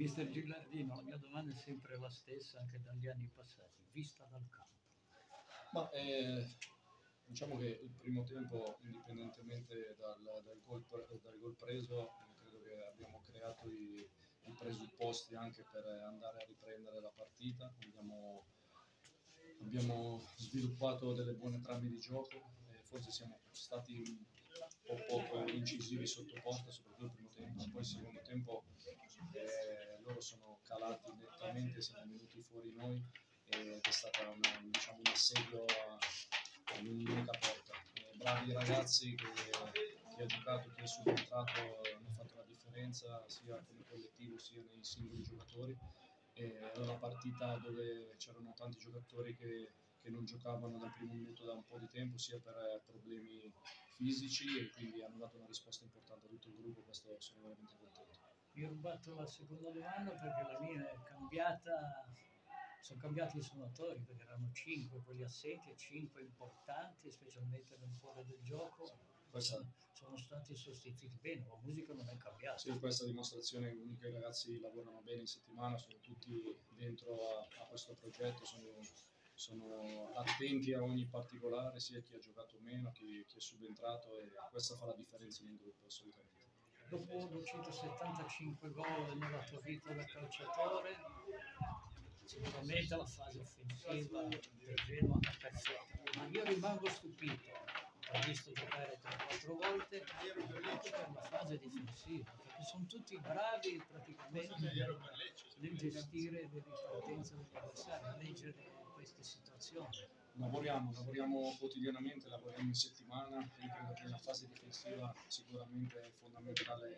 Mister Gilardino, la mia domanda è sempre la stessa anche dagli anni passati, vista dal campo. Ma diciamo che il primo tempo, indipendentemente dal gol preso, credo che abbiamo creato i presupposti anche per andare a riprendere la partita. Abbiamo sviluppato delle buone trame di gioco, forse siamo stati un po' poco incisivi sotto porta, soprattutto il primo tempo. Poi il secondo tempo loro sono calati nettamente, siamo venuti fuori noi ed è stata un assedio all'unica porta. Bravi ragazzi chi ha giocato, chi è subentrato hanno fatto la differenza sia come collettivo sia nei singoli giocatori. Era una partita dove c'erano tanti giocatori che non giocavano dal primo minuto da un po' di tempo, sia per problemi fisici, e quindi hanno dato una risposta importante a tutto il gruppo. Questo sono veramente contento. Vi ho rubato la seconda domanda perché la mia è cambiata, sono cambiati i suonatori perché erano 5 quelli assenti e 5 importanti, specialmente nel cuore del gioco. Sono stati sostituiti bene, la musica non è cambiata. Sì, questa dimostrazione comunque i ragazzi lavorano bene in settimana, sono tutti dentro a questo progetto, sono attenti a ogni particolare, sia chi ha giocato meno, chi è subentrato, e questa fa la differenza nel gruppo assolutamente. Dopo 275 gol nella tua vita da calciatore, sicuramente la fase offensiva del Genoa è perfetta, ma io rimango stupito. Ho visto giocare 3-4 volte anche per la fase difensiva, perché sono tutti bravi praticamente nel gestire le ripartenze degli avversari, a leggere queste situazioni. Lavoriamo quotidianamente, lavoriamo in settimana. Io credo che la fase difensiva sicuramente è fondamentale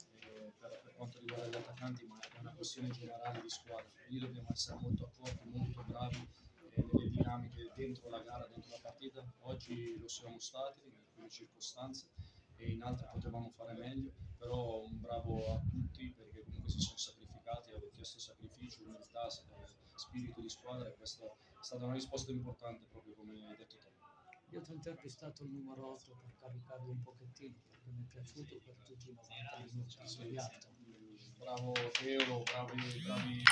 per quanto riguarda gli attaccanti, ma è una questione generale di squadra. Lì dobbiamo essere molto accorti, molto bravi nelle dinamiche dentro la gara, dentro la partita. Oggi lo siamo stati in alcune circostanze e in altre potevamo fare meglio, però un bravo a tutti perché comunque si sono sacrificati, hanno chiesto sacrificio, umiltà, spirito di squadra, e questa è stata una risposta importante, proprio come hai detto te. Io ho intervistato il numero 8 per caricarlo un pochettino, perché mi è piaciuto per tutti i 90 minuti. Bravo Teo, bravi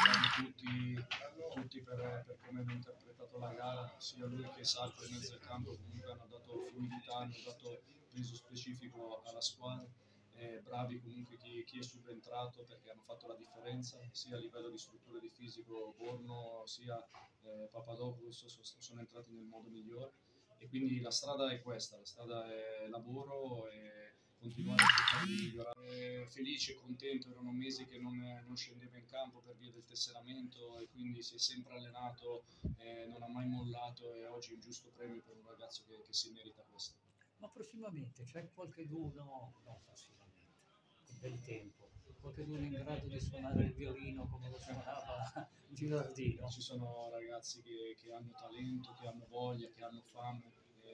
tutti per come hanno interpretato la gara, sia lui che Sarko in mezzo al campo. Comunque hanno dato fluidità, hanno dato peso specifico alla squadra. Bravi comunque chi è subentrato, perché hanno fatto la differenza sia a livello di struttura di fisico. Borno sia Papadopoulos sono entrati nel modo migliore, e quindi la strada è questa, la strada è lavoro e continuare a cercare di migliorare. Felice e contento, erano mesi che non scendeva in campo per via del tesseramento, e quindi si è sempre allenato, non ha mai mollato, e oggi è un giusto premio per un ragazzo che si merita questo. Ma prossimamente c'è qualcheduno, no prossimamente, con bel tempo, qualcheduno in grado di suonare il violino come lo suonava Gilardino? Ci sono ragazzi che hanno talento, che hanno voglia, che hanno fame.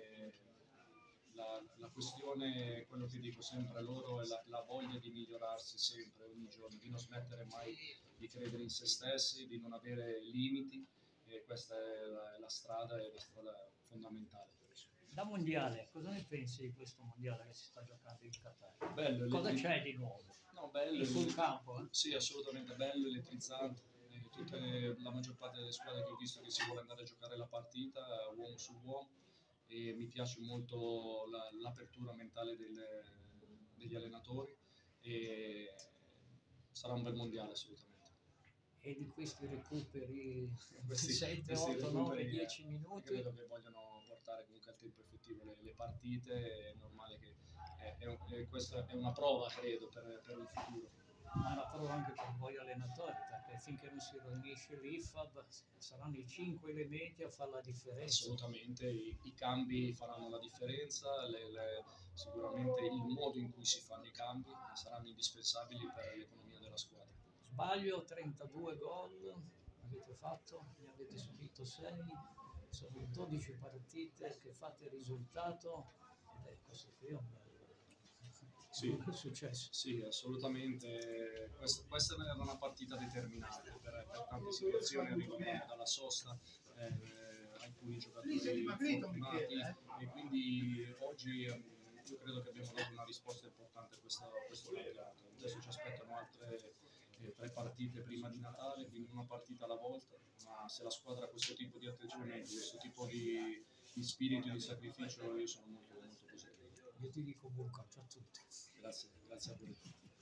La questione, quello che dico sempre a loro, è la voglia di migliorarsi sempre, ogni giorno, di non smettere mai di credere in se stessi, di non avere limiti, e questa è la strada fondamentale. Da mondiale, cosa ne pensi di questo mondiale che si sta giocando in Qatar? Bello, cosa c'è di nuovo? No, bello, sul campo? Sì, assolutamente bello, elettrizzante. La maggior parte delle squadre che ho visto che si vuole andare a giocare la partita uomo su uomo, e mi piace molto l'apertura mentale degli allenatori, e sarà un bel mondiale assolutamente. E di questi recuperi 7, 8, 9, 10 minuti? Credo che vogliono portare comunque al tempo effettivo le partite, è normale che questa è una prova, credo, per il futuro. Ma è una prova anche per voi allenatori, perché finché non si riunisce l'IFAB saranno i 5 elementi a fare la differenza. Assolutamente, i cambi faranno la differenza, sicuramente il modo in cui si fanno i cambi saranno indispensabili per l'economia della squadra. Sbaglio, 32 gol avete fatto, ne avete subito 6, sono 12 partite che fate risultato, questo qui è un bel successo. Sì, assolutamente. Questa era una partita determinante per tante situazioni, arrivavamo dalla sosta, alcuni giocatori infortunati, e quindi oggi io credo che abbiamo dato una risposta importante a questo campionato. Adesso ci aspettano altre 3 partite partite prima di Natale, quindi una partita alla volta, ma se la squadra ha questo tipo di atteggiamento, questo tipo di spirito di sacrificio, io sono molto, molto positivo. Io ti dico buon calcio a tutti. Grazie, grazie a voi.